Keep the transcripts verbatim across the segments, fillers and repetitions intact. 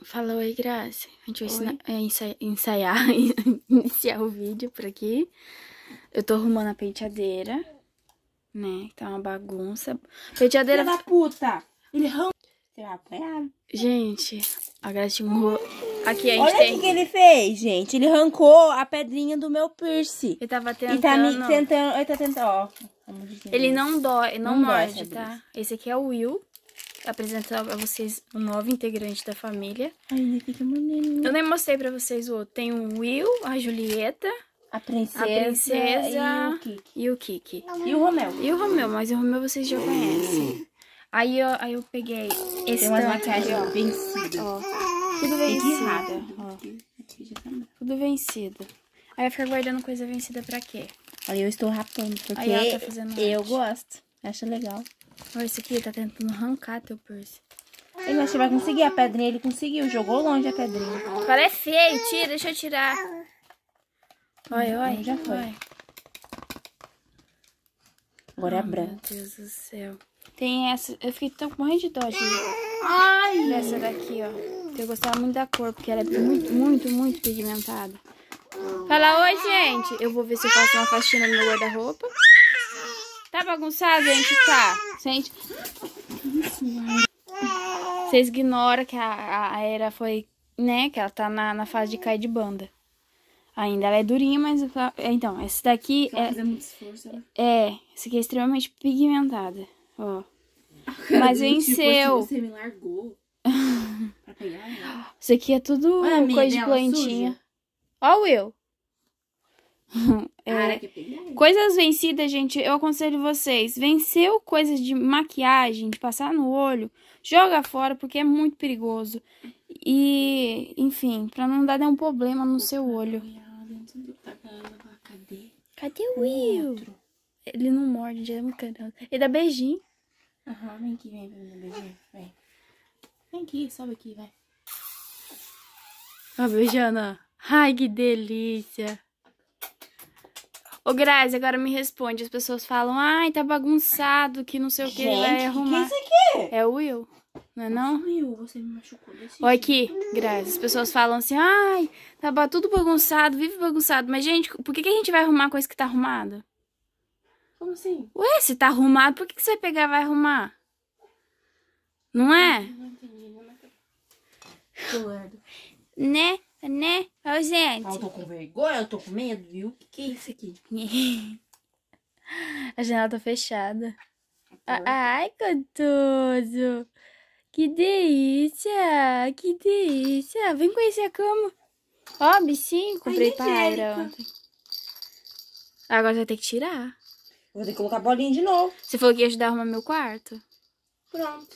Fala oi, Graça. A gente vai ensinar, é, ensaiar, ensaiar iniciar o vídeo por aqui. Eu tô arrumando a penteadeira, né? Tá uma bagunça. Penteadeira... Filha da puta! Ele arrancou. Você vai apanhar? Gente, a Graça tinha um... Aqui a gente Olha tem... o que ele fez, gente. Ele arrancou a pedrinha do meu piercing. Ele tava tentando... E tá me tentando... Ele tá tentando, ó. Ele não dói, não, Não dói, morde, tá? Esse aqui é o Will. Apresentando a vocês o novo integrante da família. Ai, fica maneiro. Eu nem mostrei pra vocês o outro. Tem o Will, a Julieta, A princesa, a princesa e o Kiki. e o Kiki. E o Romeu. E o Romeu, mas o Romeu vocês já conhecem. Aí eu, aí eu peguei esse Tem umas tanto maquiagens aqui, ó. vencidas. Ó, tudo vencido. Ó, tudo vencido. Aí vai ficar guardando coisa vencida pra quê? Olha, eu estou rapando, porque Aí ela tá fazendo eu arte. gosto. Acho legal. Olha, esse aqui tá tentando arrancar teu piercing. Ele acha que vai conseguir a pedrinha. Ele conseguiu, jogou longe a pedrinha. Cara, é feio, tira, deixa eu tirar. Olha, olha, Já foi. olha. Agora é a Ai, branca. meu Deus do céu. Tem essa, eu fiquei tão morrendo de dó de Ai! dessa daqui, ó. Eu gostava muito da cor, porque ela é muito, muito, muito pigmentada. Fala, oi, gente. Eu vou ver se eu faço uma faxina no meu guarda-roupa. Tá bagunçado, gente? Tá. Gente... Vocês ignoram que a, a Era foi, né? Que ela tá na, na fase de cair de banda. Ainda ela é durinha, mas... Então, essa daqui Ela é... fazer muito esforço, né? É, essa aqui é extremamente pigmentada. Ó. Mas venceu. Você me largou pra pegar ela. Isso aqui é tudo Olha a minha coisa de dela plantinha. suja. Ó o Will. A área que pegar. Coisas vencidas, gente, eu aconselho vocês. Venceu coisas de maquiagem, de passar no olho, joga fora, porque é muito perigoso. E, enfim, pra não dar nenhum problema no seu olho. Cadê? Cadê o Will? Ele não morde, já é muito carinhoso. Ele dá beijinho. Aham, vem aqui, vem, vem, beijinho, vem. Vem aqui, sobe aqui, vai. Ó, beijando, ó. Ai, que delícia. Ô, Grazi, agora me responde. As pessoas falam, ai, tá bagunçado, que não sei o que ele vai arrumar. Que é isso aqui? É o Will, não é não? Will, você me machucou desse Olha jeito. aqui, Grazi, as pessoas falam assim, ai, tá tudo bagunçado, vive bagunçado. Mas, gente, por que, que a gente vai arrumar coisa que tá arrumada? Como assim? Ué, se tá arrumado, por que, que você vai pegar e vai arrumar? Não é? Não entendi, não é? Tô lerdo. Né? Né? Ó, gente. Ah, eu tô com vergonha, eu tô com medo, viu? O que, que é isso aqui? A janela tá fechada. Ai, gostoso. Que delícia. Que delícia. Vem conhecer a cama. Ó, bichinho. Comprei pra Aira ontem. Agora você vai ter que tirar. Vou ter que colocar a bolinha de novo. Você falou que ia ajudar a arrumar meu quarto? Pronto.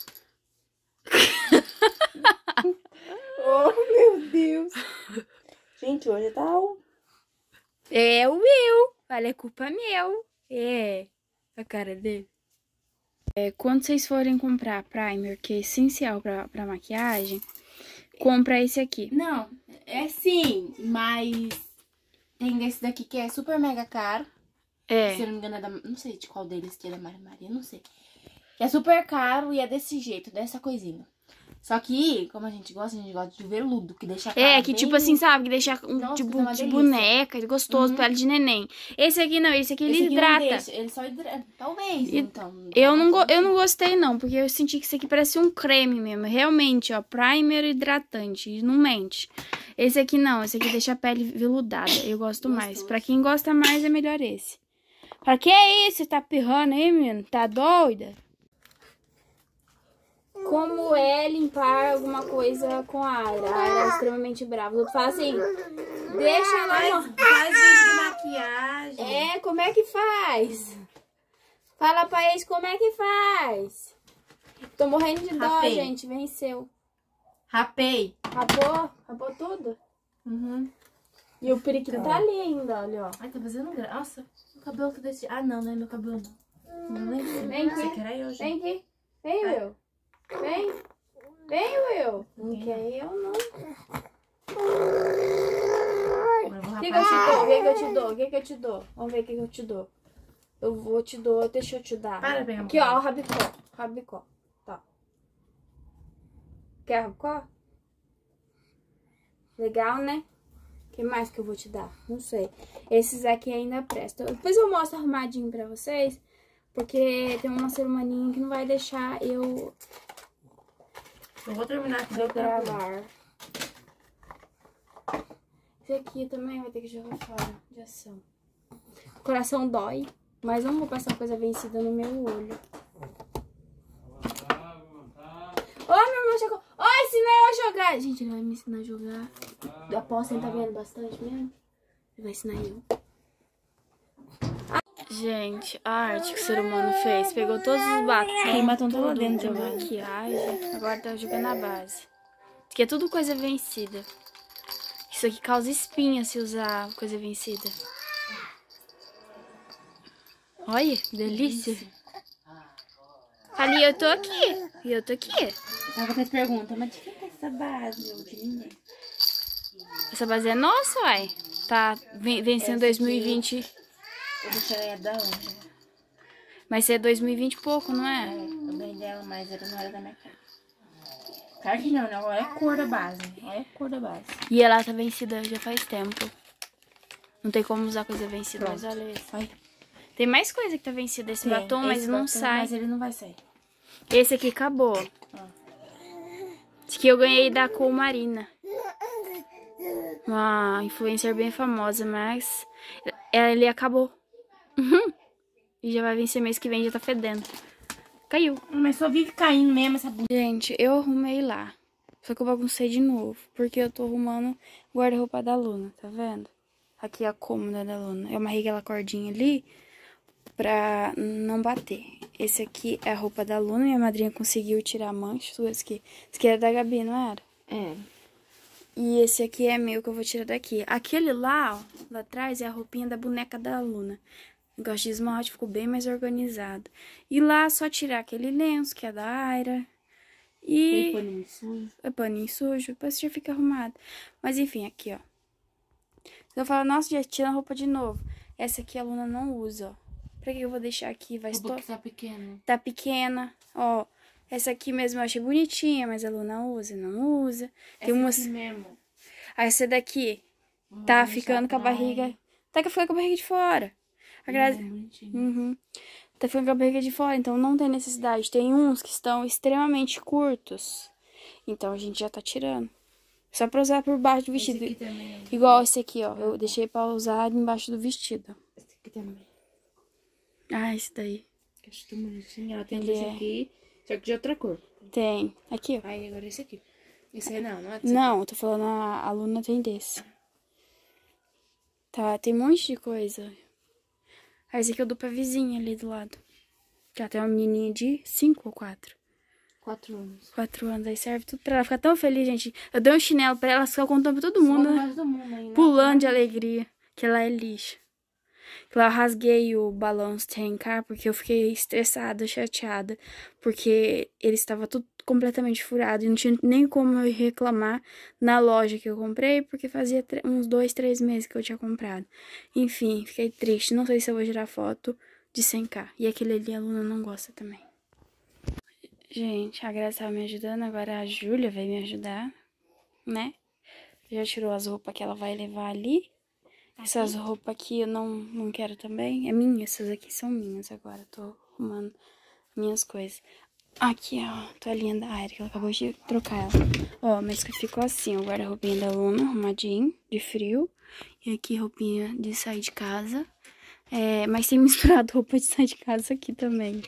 Oh, meu Deus. Gente, hoje tá o... É o meu. Olha, é culpa meu. É. A cara dele. É, quando vocês forem comprar primer, que é essencial pra, pra maquiagem, compra esse aqui. Não, é sim, mas tem esse daqui que é super mega caro. É. Se eu não me engano é da... Não sei de qual deles que é da Maria Maria, não sei. É super caro e é desse jeito, dessa coisinha. Só que, como a gente gosta, a gente gosta de veludo, que deixa a cara É, que bem... tipo assim, sabe? Que deixa um Nossa, tipo fica uma de delícia. boneca, gostoso, Uhum. pele de neném. Esse aqui não, esse aqui ele Esse aqui não hidrata. deixa, ele só hidrata. Talvez, E- então. Eu não, go- eu não gostei não, porque eu senti que isso aqui parece um creme mesmo. Realmente, ó, primer hidratante, não mente. Esse aqui não, esse aqui deixa a pele veludada, eu gosto mais. Gostoso. Pra quem gosta mais, é melhor esse. Pra que é isso? Você tá pirrando aí, menino? Tá doida? Como é limpar alguma coisa com a Aira? A Aira é extremamente brava. Eu falo assim, deixa ela... Faz, faz vídeo de maquiagem. É, como é que faz? Fala pra eles como é que faz. Tô morrendo de dó, Rapei. gente. Venceu. Rapei. Rapou? Rapou tudo? Uhum. E o periquito tá ali ainda, olha, ó. Ai, tá fazendo graça. Nossa, meu cabelo tá desse... Ah, não, não é meu cabelo, não. Não lembro. Vem aqui. Você quer aí hoje? Vem aqui. Vem, Will. Vem. Vem, Will. Não quer eu, não. Agora eu vou O que, que rapar. eu te dou? O que, que eu te dou? O que, que eu te dou? Vamos ver o que, que eu te dou. Eu vou te dou, deixa eu te dar. Para de pegar Aqui, ó, o rabicó. Rabicó. Tá. Quer rabicó? Legal, né? O que mais que eu vou te dar? Não sei. Esses aqui ainda prestam. Depois eu mostro arrumadinho pra vocês. Porque tem uma semaninha que não vai deixar eu... Eu vou terminar aqui de gravar. Esse aqui também vai ter que jogar fora de ação. O coração dói, mas não vou passar coisa vencida no meu olho. Ô, meu irmão chegou. Ô, ensinei eu a jogar. Gente, ele vai me ensinar a jogar. Eu aposto, ele tá vendo bastante mesmo. Ele vai ensinar eu. Gente, a arte que o ser humano fez. Pegou todos os batons. Quem batom tá lá dentro de maquiagem. Agora tá jogando a base. Isso aqui é tudo coisa vencida. Isso aqui causa espinha se usar coisa vencida. Olha, que delícia. Ali, eu tô aqui. E eu tô aqui. Agora vocês perguntam, mas de quem é essa base? Eu de ninguém. Essa base é nossa, uai. Tá vencendo dois mil e vinte. Eu deixei ela da onde? Mas é dois mil e vinte e pouco, não é? É, eu ganhei dela, mas ela não era da minha cara. Claro que não, né? Olha a cor da base. Olha a cor da base. E ela tá vencida já faz tempo. Não tem como usar coisa vencida, Pronto. mas olha isso. Olha. Tem mais coisa que tá vencida. Esse Tem, batom, mas esse não batom, sai. Mas ele não vai sair. Esse aqui acabou. Ó. Esse aqui eu ganhei da Col Marina. Uma influencer bem famosa, mas ele acabou. Uhum. E já vai vencer mês que vem, já tá fedendo. Caiu. Mas só vive caindo mesmo essa bunda. Gente, eu arrumei lá. Só que eu baguncei de novo. Porque eu tô arrumando o guarda-roupa da Luna, tá vendo? Aqui é a cômoda da Luna. Eu amarrei aquela cordinha ali pra não bater. Esse aqui é a roupa da Luna. Minha madrinha conseguiu tirar a mancha. Esse aqui, esse aqui era da Gabi, não era? É. E esse aqui é meu que eu vou tirar daqui. Aquele lá, ó, lá atrás é a roupinha da boneca da Luna. O negócio de esmalte ficou bem mais organizado. E lá só tirar aquele lenço que é da Aira. E... Tem paninho sujo. É paninho sujo, depois já fica arrumado. Mas enfim, aqui, ó. Você vai falar, nossa, já tira a roupa de novo. Essa aqui a Luna não usa, ó. Pra que eu vou deixar aqui? Vai Roupa estou... que tá pequena. Tá pequena, ó. Essa aqui mesmo eu achei bonitinha, mas a Luna usa, não usa. Tem essa umas... aqui mesmo. Aí essa daqui Hum, tá ficando com a barriga... Tá ficando com a barriga de fora. A Grazi... Uhum. Tá ficando com a barriga de fora, então não tem necessidade. Tem uns que estão extremamente curtos. Então a gente já tá tirando. Só pra usar por baixo do vestido. Esse aqui também. Igual esse aqui, ó. Eu deixei pra usar embaixo do vestido. Esse aqui também. Ah, esse daí. Acho tão bonitinho. Ela tem Ele esse é... aqui, só que de outra cor. Tem. Aqui, ó. Aí agora esse aqui. Esse aí não, não é desse Não, eu tô falando a aluna tem desse. Tá, tem um monte de coisa. Ah, esse aqui eu dou pra vizinha ali do lado. Que ela tem uma menininha de cinco ou quatro. Quatro anos. Quatro anos, aí serve tudo pra ela ficar tão feliz, gente. Eu dei um chinelo pra ela, ela ficou contando pra todo mundo, né? Todo mundo aí, né? Pulando de alegria. Que ela é lixo. Que lá eu rasguei o balão cem K porque eu fiquei estressada, chateada. Porque ele estava tudo completamente furado. E não tinha nem como eu reclamar na loja que eu comprei. Porque fazia uns dois, três meses que eu tinha comprado. Enfim, fiquei triste. Não sei se eu vou tirar foto de cem K. E aquele ali a Luna não gosta também. Gente, a Graça tava me ajudando. Agora a Júlia vai me ajudar, né? Já tirou as roupas que ela vai levar ali. Essas roupas aqui eu não, não quero também. É minha, essas aqui são minhas agora. Tô arrumando minhas coisas. Aqui, ó, toalhinha da Aira, que ela acabou de trocar ela. Ó, mas que ficou assim, o guarda-roupinha da Luna, arrumadinho, de frio. E aqui, roupinha de sair de casa. É, mas tem misturado roupa de sair de casa aqui também.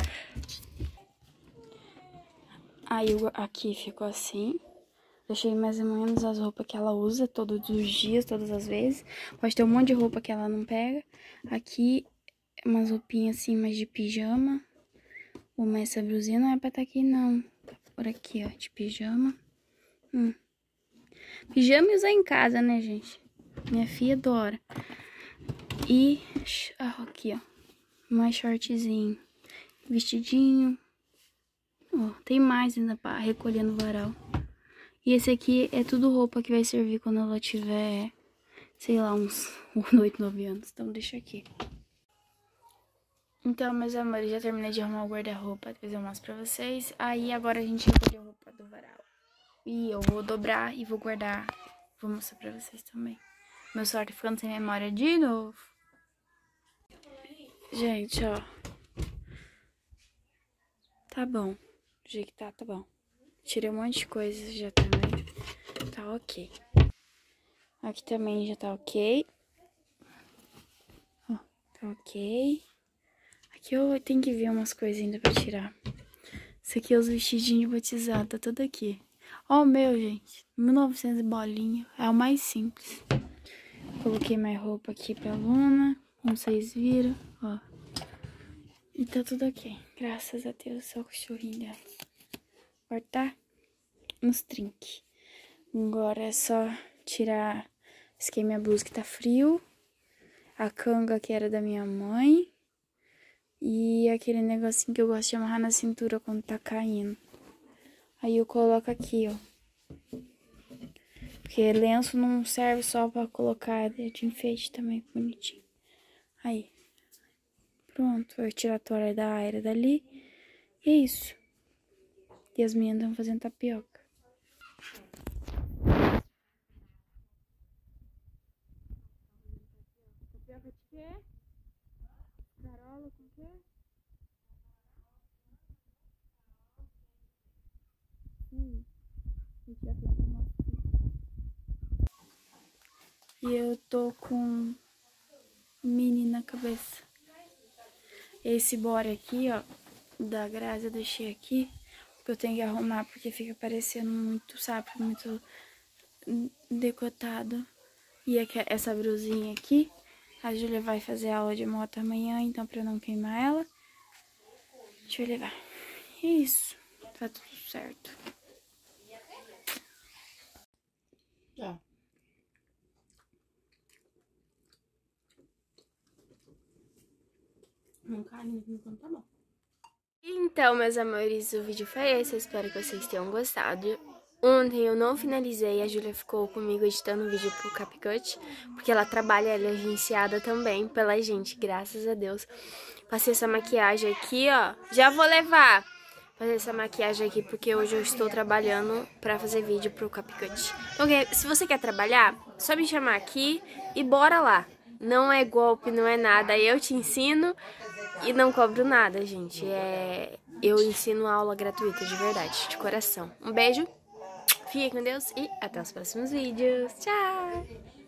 Aí, aqui ficou assim. Deixei mais ou menos as roupas que ela usa todos os dias, todas as vezes. Pode ter um monte de roupa que ela não pega. Aqui, umas roupinhas assim, mais de pijama. Uma essa blusinha não é pra estar aqui, não. Tá por aqui, ó, de pijama. Hum. Pijama e usar em casa, né, gente? Minha filha adora. E ah, aqui, ó, mais shortzinho. Vestidinho. Ó, tem mais ainda pra recolher no varal. E esse aqui é tudo roupa que vai servir quando ela tiver, sei lá, uns oito, nove anos. Então deixa aqui. Então, meus amores, já terminei de arrumar o guarda-roupa. Depois eu mostro pra vocês. Aí agora a gente recolheu a roupa do varal. E eu vou dobrar e vou guardar. Vou mostrar pra vocês também. Meu celular tá ficando sem memória de novo. Gente, ó. Tá bom. Do jeito que tá, tá bom. Tirei um monte de coisa já também. Tá ok. Aqui também já tá ok. Ó, tá ok. Aqui eu tenho que ver umas coisas ainda pra tirar. Isso aqui é os vestidinhos de batizado, tá tudo aqui. Ó o meu, gente. mil e novecentos bolinha. É o mais simples. Coloquei mais roupa aqui pra Luna. Como vocês viram, ó. E tá tudo ok. Graças a Deus, só o cachorrinho dela. Agora tá nos trinques. Agora é só tirar... Esquei minha blusa que tá frio. A canga que era da minha mãe. E aquele negocinho que eu gosto de amarrar na cintura quando tá caindo. Aí eu coloco aqui, ó. Porque lenço não serve só pra colocar, é de enfeite também, bonitinho. Aí. Pronto, eu tiro a toalha da Aira dali. E é isso. E as meninas estão fazendo tapioca. Tapioca de quê? Carola com quê? Hum. E eu tô com mini na cabeça. Esse bora aqui, ó, da Grazi eu deixei aqui, porque eu tenho que arrumar, porque fica parecendo muito, sabe, muito decotado. E aqui, essa brusinha aqui, a Júlia vai fazer aula de moto amanhã, então pra eu não queimar ela, deixa eu levar. É isso, tá tudo certo. Tá. Um carinho aqui enquanto tá bom. Então, meus amores, o vídeo foi esse. Eu espero que vocês tenham gostado. Ontem eu não finalizei, a Júlia ficou comigo editando o vídeo pro CapCut, porque ela trabalha, ela é agenciada também pela gente, graças a Deus. Passei essa maquiagem aqui, ó. Já vou levar. Fazer essa maquiagem aqui, porque hoje eu estou trabalhando pra fazer vídeo pro CapCut. Então, se você quer trabalhar, só me chamar aqui e bora lá. Não é golpe, não é nada. Eu te ensino e não cobro nada, gente. É... Eu ensino aula gratuita, de verdade, de coração. Um beijo, fique com Deus e até os próximos vídeos. Tchau!